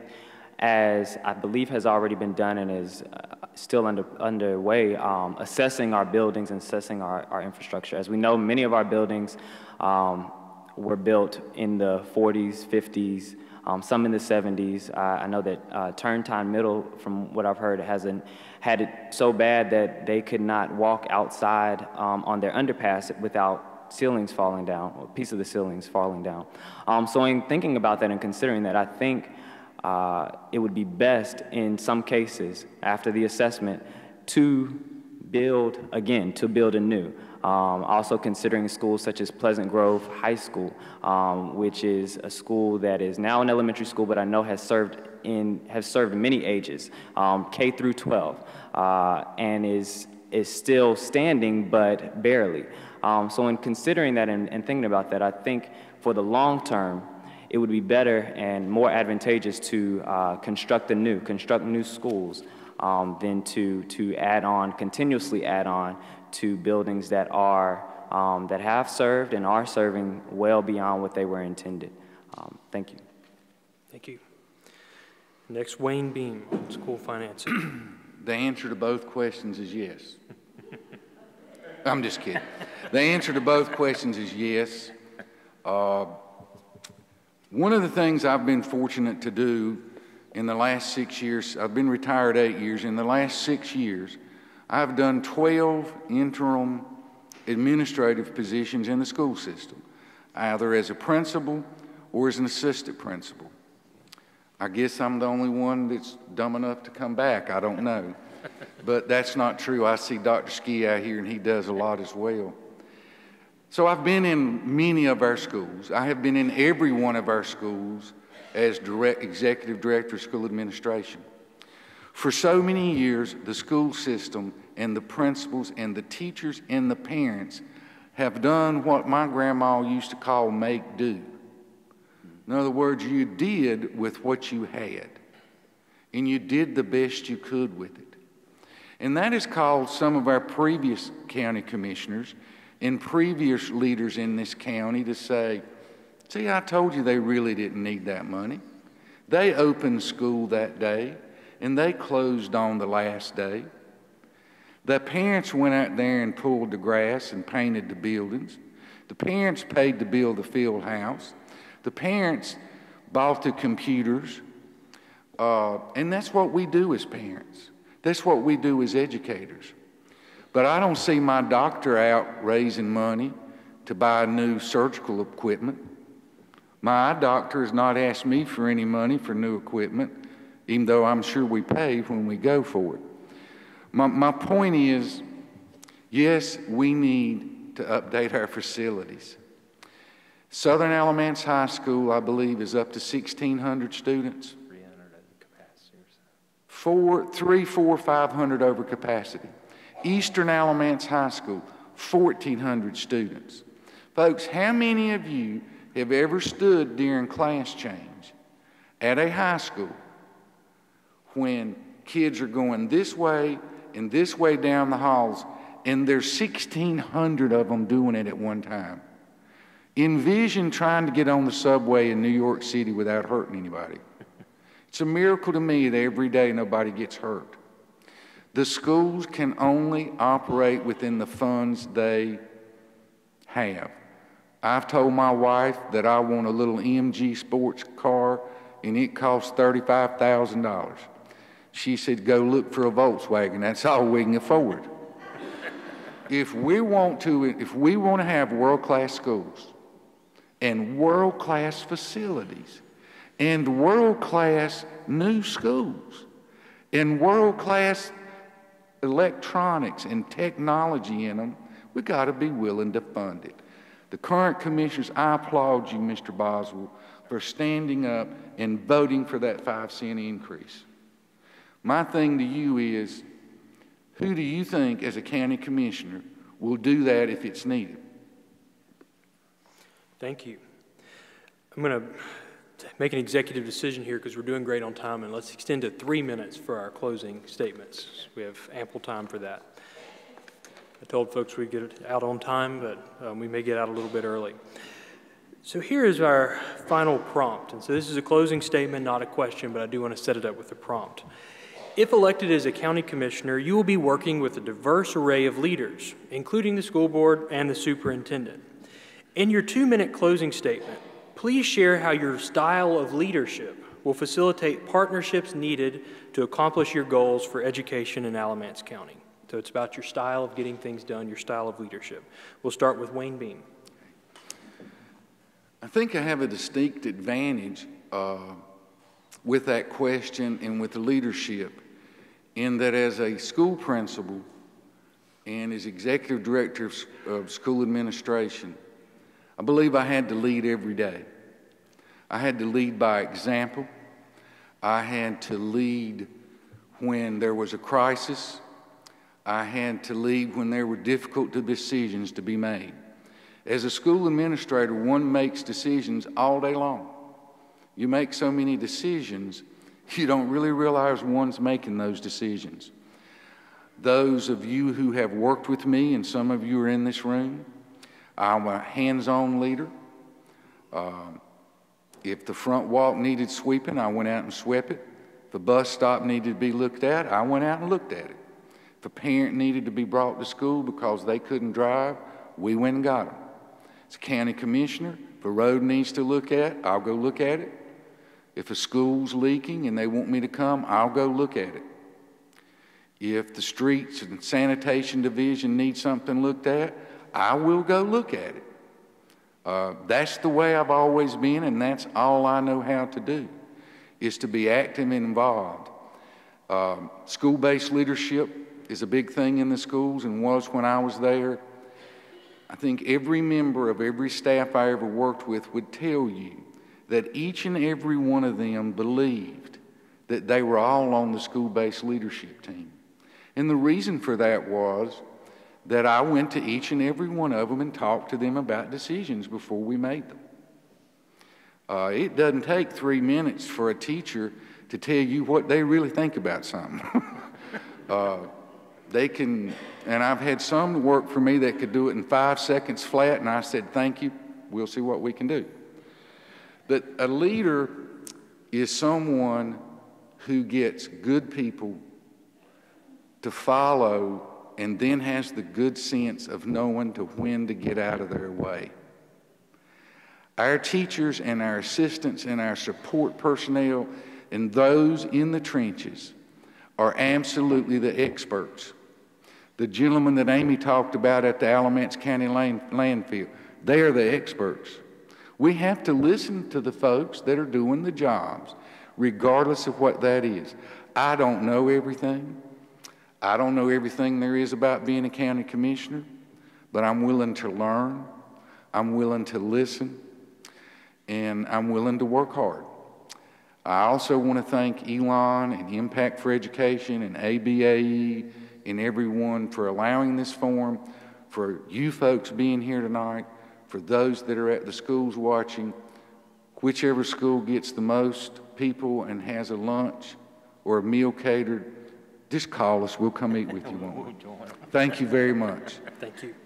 Speaker 3: as I believe has already been done and is uh, still under underway, um, assessing our buildings and assessing our, our infrastructure. As we know, many of our buildings um, were built in the forties, fifties, Um, some in the seventies. Uh, I know that uh, Turntime Middle, from what I've heard, hasn't had it so bad that they could not walk outside um, on their underpass without ceilings falling down, or a piece of the ceilings falling down. Um, so in thinking about that and considering that, I think uh, it would be best in some cases, after the assessment, to build, again, to build anew. Um, also considering schools such as Pleasant Grove High School, um, which is a school that is now an elementary school, but I know has served in has served many ages, um, K through twelve, uh, and is is still standing, but barely. Um, so in considering that and, and thinking about that, I think for the long term, it would be better and more advantageous to uh, construct anew, construct new schools, um, than to to add on, continuously add on to buildings that are um, that have served and are serving well beyond what they were intended. Um, thank you.
Speaker 1: Thank you. Next, Wayne Beam, school financing.
Speaker 4: The answer to both questions is yes. I'm just kidding. The answer to both questions is yes. Uh, one of the things I've been fortunate to do in the last six years, I've been retired eight years, in the last six years, I've done twelve interim administrative positions in the school system, either as a principal or as an assistant principal. I guess I'm the only one that's dumb enough to come back. I don't know. But that's not true. I see Doctor Ski out here, and he does a lot as well. So I've been in many of our schools. I have been in every one of our schools as direct, executive director of school administration. For so many years, the school system and the principals and the teachers and the parents have done what my grandma used to call make do. In other words, you did with what you had, and you did the best you could with it. And that has caused some of our previous county commissioners and previous leaders in this county to say, see, I told you they really didn't need that money. They opened school that day, and they closed on the last day. The parents went out there and pulled the grass and painted the buildings. The parents paid to build the field house. The parents bought the computers. Uh, and that's what we do as parents. That's what we do as educators. But I don't see my doctor out raising money to buy new surgical equipment. My eye doctor has not asked me for any money for new equipment, even though I'm sure we pay when we go for it. My, my point is, yes, we need to update our facilities. Southern Alamance High School, I believe, is up to sixteen hundred students. three hundred over capacity. Four, three, four, five hundred over capacity. Eastern Alamance High School, fourteen hundred students. Folks, how many of you have ever stood during class change at a high school when kids are going this way and this way down the halls, and there's sixteen hundred of them doing it at one time? Envision trying to get on the subway in New York City without hurting anybody. It's a miracle to me that every day nobody gets hurt. The schools can only operate within the funds they have. I've told my wife that I want a little M G sports car, and it costs thirty-five thousand dollars. She said, go look for a Volkswagen. That's all we can afford. If we want to, if we want to have world-class schools and world-class facilities and world-class new schools and world-class electronics and technology in them, we got to be willing to fund it. The current commissioners, I applaud you, Mister Boswell, for standing up and voting for that five cent increase. My thing to you is, who do you think as a county commissioner will do that if it's needed?
Speaker 1: Thank you. I'm going to make an executive decision here because we're doing great on time, and let's extend to three minutes for our closing statements. We have ample time for that. I told folks we'd get out on time, but um, we may get out a little bit early. So here is our final prompt. And so this is a closing statement, not a question, but I do want to set it up with a prompt. If elected as a county commissioner, you will be working with a diverse array of leaders, including the school board and the superintendent. In your two-minute closing statement, please share how your style of leadership will facilitate partnerships needed to accomplish your goals for education in Alamance County. So it's about your style of getting things done, your style of leadership. We'll start with Wayne Beam.
Speaker 4: I think I have a distinct advantage uh, with that question and with the leadership, in that as a school principal and as executive director of, of school administration, I believe I had to lead every day. I had to lead by example. I had to lead when there was a crisis. I had to lead when there were difficult decisions to be made. As a school administrator, one makes decisions all day long. You make so many decisions, you don't really realize one's making those decisions. Those of you who have worked with me, and some of you are in this room, I'm a hands-on leader. Uh, if the front walk needed sweeping, I went out and swept it. If a bus stop needed to be looked at, I went out and looked at it. If a parent needed to be brought to school because they couldn't drive, we went and got them. As a county commissioner, if a road needs to look at, I'll go look at it. If a school's leaking and they want me to come, I'll go look at it. If the streets and sanitation division needs something looked at, I will go look at it. Uh, that's the way I've always been, and that's all I know how to do. is to be active and involved. Um, school-based leadership is a big thing in the schools and was when I was there. I think every member of every staff I ever worked with would tell you that each and every one of them believed that they were all on the school-based leadership team. And the reason for that was that I went to each and every one of them and talked to them about decisions before we made them. Uh, it doesn't take three minutes for a teacher to tell you what they really think about something. uh, they can, and I've had some work for me that could do it in five seconds flat, and I said, thank you, we'll see what we can do. But a leader is someone who gets good people to follow and then has the good sense of knowing to when to get out of their way. Our teachers and our assistants and our support personnel and those in the trenches are absolutely the experts. The gentleman that Amy talked about at the Alamance County land, landfill, they are the experts. We have to listen to the folks that are doing the jobs, regardless of what that is. I don't know everything. I don't know everything there is about being a county commissioner, but I'm willing to learn, I'm willing to listen, and I'm willing to work hard. I also want to thank Elon and Impact for Education and A B A E and everyone for allowing this forum, for you folks being here tonight, for those that are at the schools watching. Whichever school gets the most people and has a lunch or a meal catered, just call us. We'll come eat with you one. Thank you very much.
Speaker 1: Thank you.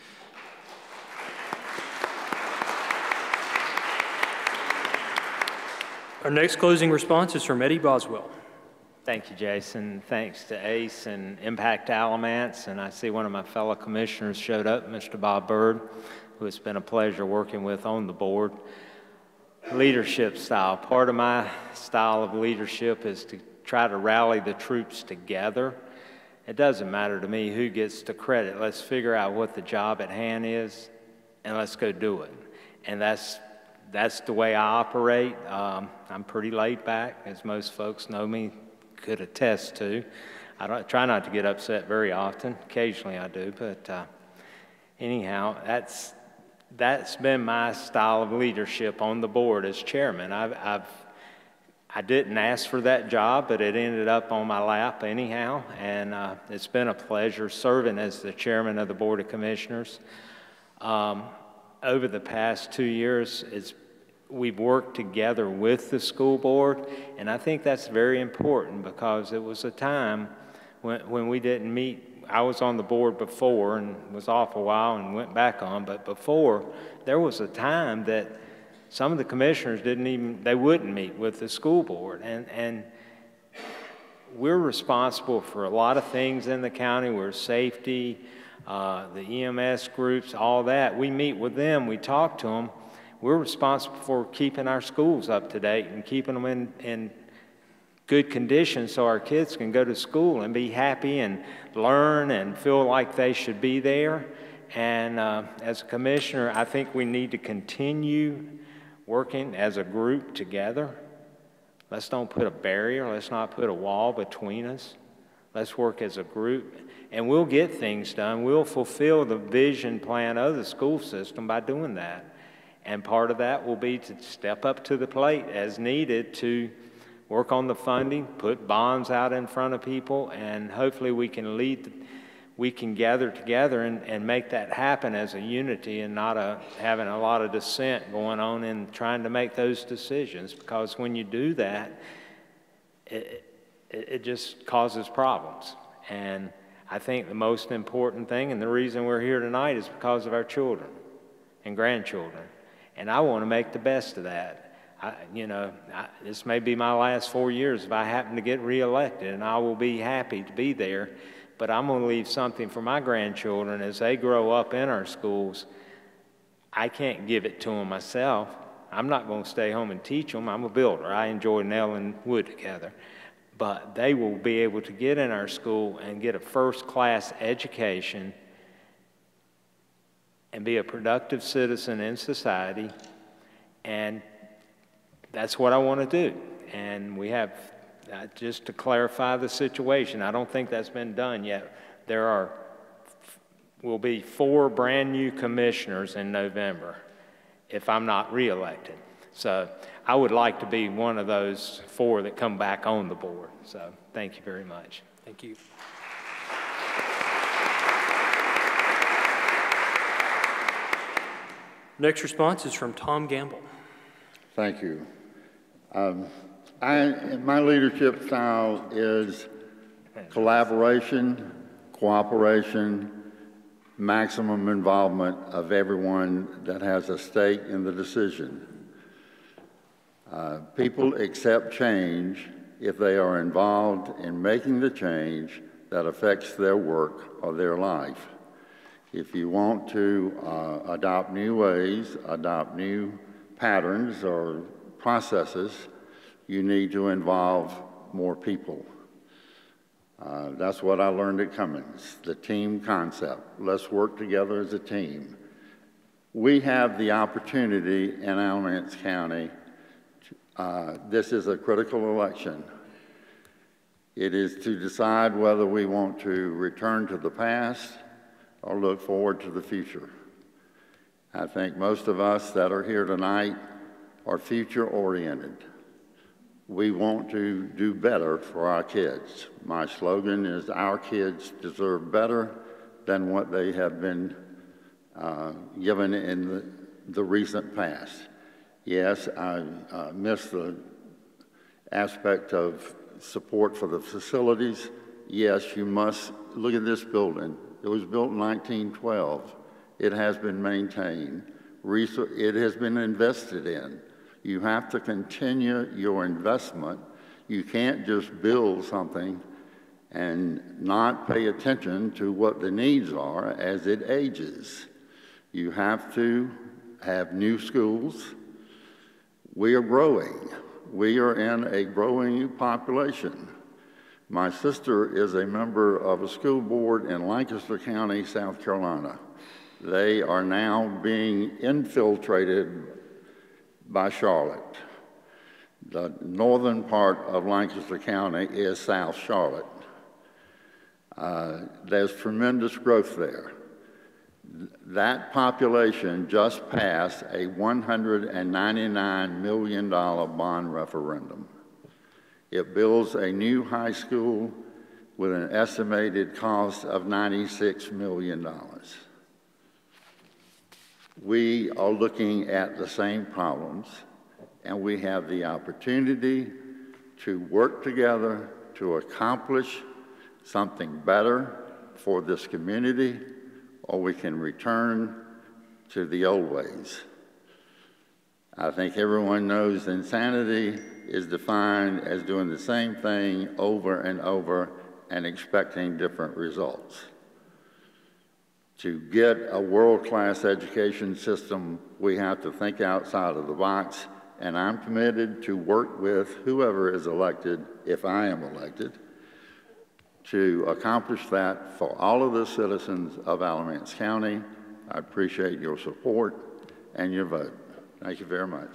Speaker 1: Our next closing response is from Eddie Boswell.
Speaker 5: Thank you, Jason. Thanks to ACE and Impact Alamance. And I see one of my fellow commissioners showed up, Mister Bob Bird, who it's been a pleasure working with on the board. Leadership style. Part of my style of leadership is to try to rally the troops together. It doesn't matter to me who gets the credit. Let's figure out what the job at hand is, and let's go do it. And that's that's the way I operate. Um, I'm pretty laid back, as most folks know me could attest to. I don't try not to get upset very often. Occasionally I do, but uh, anyhow, that's that's been my style of leadership on the board as chairman. I've, I've I didn't ask for that job, but it ended up on my lap anyhow, and uh, it's been a pleasure serving as the chairman of the Board of Commissioners. Um, over the past two years, it's, we've worked together with the school board, and I think that's very important because it was a time when, when we didn't meet. I was on the board before and was off a while and went back on, but before, there was a time that some of the commissioners didn't even, they wouldn't meet with the school board. And, and we're responsible for a lot of things in the county. We're safety, uh, the E M S groups, all that. We meet with them, we talk to them. We're responsible for keeping our schools up to date and keeping them in, in good condition so our kids can go to school and be happy and learn and feel like they should be there. And uh, as a commissioner, I think we need to continue working as a group together. Let's don't put a barrier. Let's not put a wall between us. Let's work as a group, and we'll get things done. We'll fulfill the vision plan of the school system by doing that. And part of that will be to step up to the plate as needed to work on the funding, put bonds out in front of people, and hopefully we can lead, we can gather together and, and make that happen as a unity and not a, having a lot of dissent going on in trying to make those decisions. Because when you do that, it, it, it just causes problems. And I think the most important thing, and the reason we're here tonight, is because of our children and grandchildren. And I want to make the best of that. I, you know, I, this may be my last four years if I happen to get reelected, and I will be happy to be there. But I'm going to leave something for my grandchildren as they grow up in our schools. I can't give it to them myself. I'm not going to stay home and teach them. I'm a builder. I enjoy nailing wood together. But they will be able to get in our school and get a first-class education and be a productive citizen in society. And that's what I want to do. and we have, uh, just to clarify the situation, I don't think that's been done yet. There are, will be four brand new commissioners in November if I'm not reelected. So I would like to be one of those four that come back on the board. So thank you very much.
Speaker 1: Thank you. Next response is from Tom Gamble.
Speaker 6: Thank you. Um, I, my leadership style is collaboration, cooperation, maximum involvement of everyone that has a stake in the decision. Uh, people accept change if they are involved in making the change that affects their work or their life. If you want to uh, adopt new ways, adopt new patterns or processes, you need to involve more people. Uh, that's what I learned at Cummins, the team concept. Let's work together as a team. We have the opportunity in Alamance County, to, uh, this is a critical election. It is to decide whether we want to return to the past or look forward to the future. I think most of us that are here tonight are future-oriented. We want to do better for our kids. My slogan is, our kids deserve better than what they have been uh, given in the, the recent past. Yes, I uh, missed the aspect of support for the facilities. Yes, you must look at this building. It was built in nineteen twelve. It has been maintained. It has been invested in. You have to continue your investment. You can't just build something and not pay attention to what the needs are as it ages. You have to have new schools. We are growing. We are in a growing population. My sister is a member of a school board in Lancaster County, South Carolina. They are now being infiltrated by Charlotte. The northern part of Lancaster County is South Charlotte. Uh, there's tremendous growth there. That population just passed a one hundred ninety-nine million dollar bond referendum. It builds a new high school with an estimated cost of ninety-six million dollars. We are looking at the same problems, and we have the opportunity to work together to accomplish something better for this community, or we can return to the old ways. I think everyone knows insanity is defined as doing the same thing over and over and expecting different results. To get a world-class education system, we have to think outside of the box, and I'm committed to work with whoever is elected, if I am elected, to accomplish that for all of the citizens of Alamance County. I appreciate your support and your vote. Thank you very much.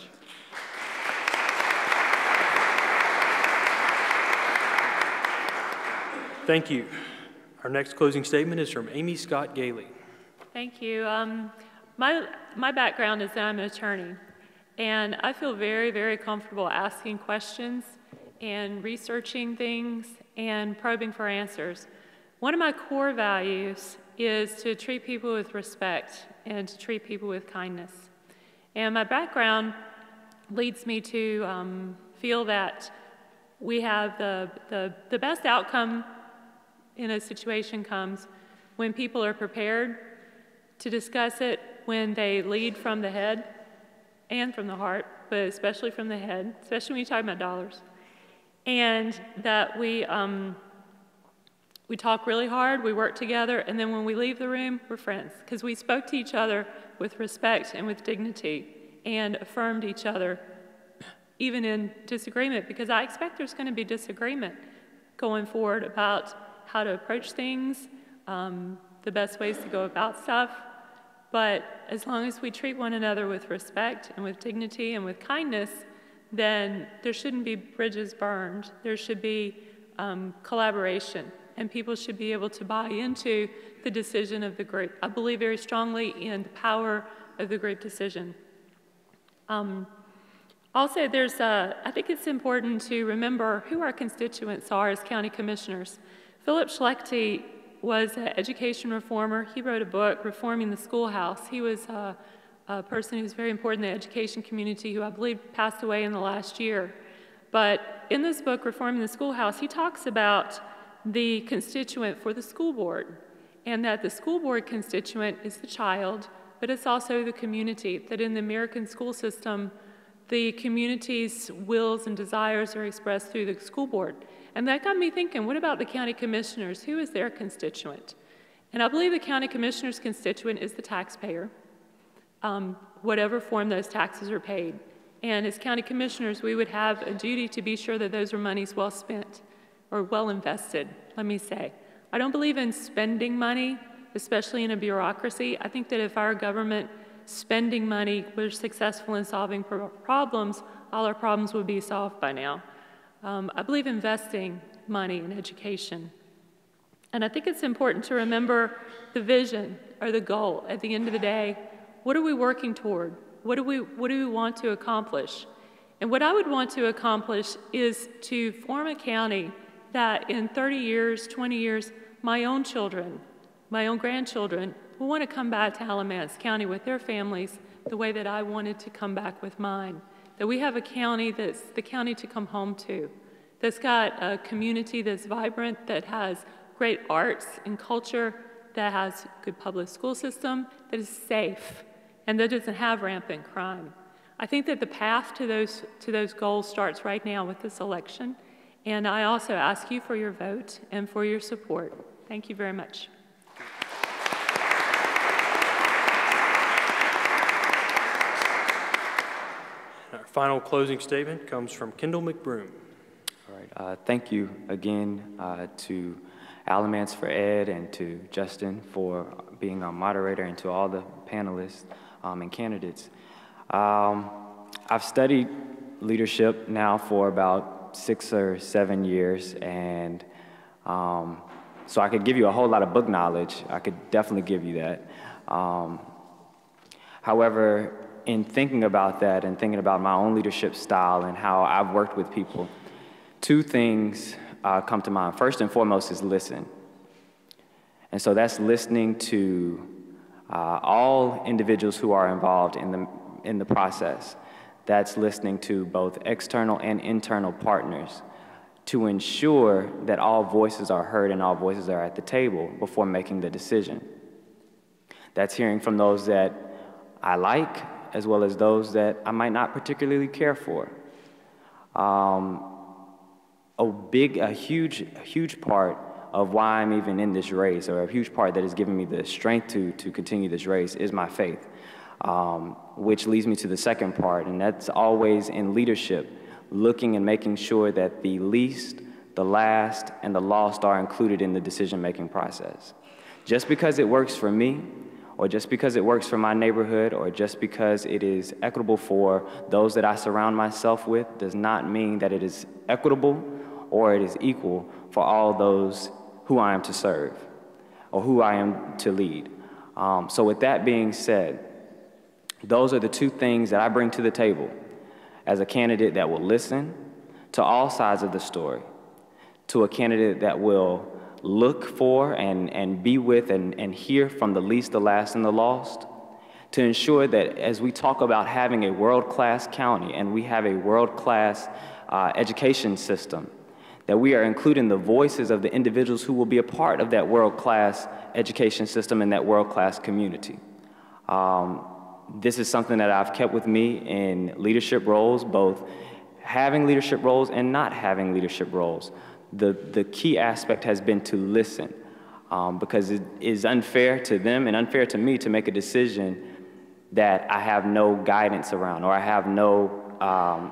Speaker 1: Thank you. Our next closing statement is from Amy Scott Gailey.
Speaker 2: Thank you. Um, my, my background is that I'm an attorney, and I feel very, very comfortable asking questions and researching things and probing for answers. One of my core values is to treat people with respect and to treat people with kindness. And my background leads me to um, feel that we have the, the, the best outcome in a situation comes when people are prepared to discuss it, when they lead from the head and from the heart, but especially from the head, especially when you're talking about dollars. And that we, um, we talk really hard, we work together, and then when we leave the room, we're friends. Because we spoke to each other with respect and with dignity and affirmed each other, even in disagreement, because I expect there's going to be disagreement going forward about how to approach things, um, the best ways to go about stuff. But as long as we treat one another with respect and with dignity and with kindness, then there shouldn't be bridges burned. There should be um, collaboration, and people should be able to buy into the decision of the group. I believe very strongly in the power of the group decision. Um, also, there's a, I think it's important to remember who our constituents are as county commissioners. Philip Schlechte was an education reformer. He wrote a book, Reforming the Schoolhouse. He was a, a person who's very important in the education community who I believe passed away in the last year. But in this book, Reforming the Schoolhouse, he talks about the constituent for the school board, and that the school board constituent is the child, but it's also the community, that in the American school system, the community's wills and desires are expressed through the school board. And that got me thinking, what about the county commissioners? Who is their constituent? And I believe the county commissioner's constituent is the taxpayer, um, whatever form those taxes are paid. And as county commissioners, we would have a duty to be sure that those are monies well spent, or well invested, let me say. I don't believe in spending money, especially in a bureaucracy. I think that if our government spending money was successful in solving pro problems, all our problems would be solved by now. Um, I believe investing money in education. And I think it's important to remember the vision or the goal. At the end of the day, what are we working toward? What do we, what do we want to accomplish? And what I would want to accomplish is to form a county that in thirty years, twenty years, my own children, my own grandchildren will want to come back to Alamance County with their families the way that I wanted to come back with mine. That we have a county that's the county to come home to, that's got a community that's vibrant, that has great arts and culture, that has a good public school system, that is safe, and that doesn't have rampant crime. I think that the path to those, to those goals starts right now with this election, and I also ask you for your vote and for your support. Thank you very much.
Speaker 1: Our final closing statement comes from Kendall McBroom.
Speaker 3: All right, uh, thank you again uh, to Alamance for Ed and to Justin for being our moderator, and to all the panelists um, and candidates. Um, I've studied leadership now for about six or seven years, and um, so I could give you a whole lot of book knowledge. I could definitely give you that. Um, however, in thinking about that and thinking about my own leadership style and how I've worked with people, two things uh, come to mind. First and foremost is listen. And so that's listening to uh, all individuals who are involved in the, in the process. That's listening to both external and internal partners to ensure that all voices are heard and all voices are at the table before making the decision. That's hearing from those that I like, as well as those that I might not particularly care for. Um, a big, a huge, a huge part of why I'm even in this race, or a huge part that has given me the strength to, to continue this race, is my faith, um, which leads me to the second part, and that's always in leadership, looking and making sure that the least, the last, and the lost are included in the decision-making process. Just because it works for me, or just because it works for my neighborhood, or just because it is equitable for those that I surround myself with, does not mean that it is equitable or it is equal for all those who I am to serve, or who I am to lead. Um, so with that being said, those are the two things that I bring to the table as a candidate that will listen to all sides of the story, to a candidate that will look for and, and be with and, and hear from the least, the last, and the lost, to ensure that as we talk about having a world-class county and we have a world-class uh, education system, that we are including the voices of the individuals who will be a part of that world-class education system and that world-class community. Um, this is something that I've kept with me in leadership roles, both having leadership roles and not having leadership roles. The, the key aspect has been to listen, um, because it is unfair to them and unfair to me to make a decision that I have no guidance around, or I have no, um,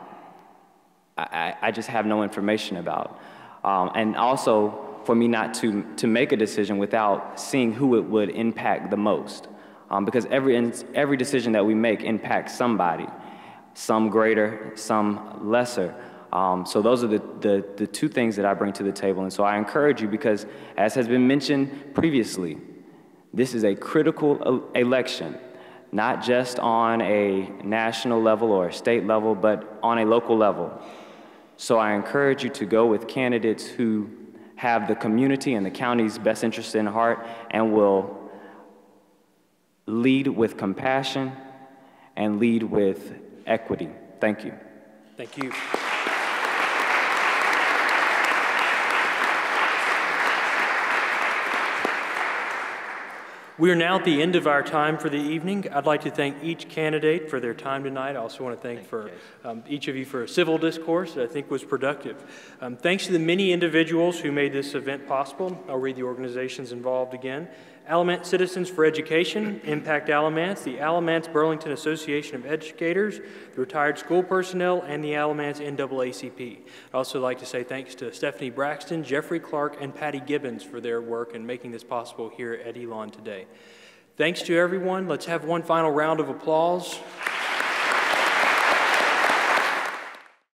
Speaker 3: I, I just have no information about. Um, and also for me not to, to make a decision without seeing who it would impact the most. Um, because every, every decision that we make impacts somebody. some greater, some lesser. Um, so those are the, the, the two things that I bring to the table. And so I encourage you, because as has been mentioned previously, this is a critical election, not just on a national level or a state level, but on a local level. So I encourage you to go with candidates who have the community and the county's best interest in heart and will lead with compassion and lead with equity. Thank you.
Speaker 1: Thank you. We are now at the end of our time for the evening. I'd like to thank each candidate for their time tonight. I also want to thank, thank for um, each of you for a civil discourse that I think was productive. Um, thanks to the many individuals who made this event possible. I'll read the organizations involved again. Alamance Citizens for Education, Impact Alamance, the Alamance Burlington Association of Educators, the Retired School Personnel, and the Alamance N double A C P. I'd also like to say thanks to Stephanie Braxton, Jeffrey Clark, and Patty Gibbons for their work in making this possible here at Elon today. Thanks to everyone. Let's have one final round of applause.